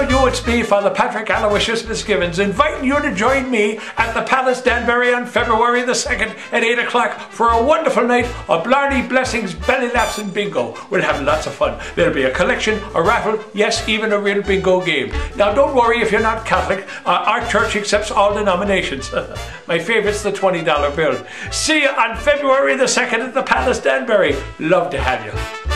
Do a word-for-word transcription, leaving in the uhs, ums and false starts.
you, it's me, Father Patrick Aloysius Misgivings, inviting you to join me at the Palace Danbury on February the second at eight o'clock for a wonderful night of blarney, blessings, belly laughs and bingo. We'll have lots of fun. There'll be a collection, a raffle, yes, even a real bingo game. Now don't worry if you're not Catholic, uh, our church accepts all denominations. My favourite's the twenty dollar bill. See you on February the second at the Palace Danbury. Love to have you.